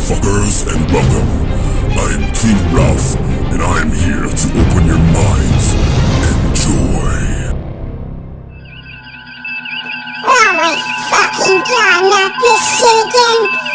motherfuckers, and welcome. I am King Ralph, and I am here to open your minds. Enjoy. Oh my fucking god, not this shit again!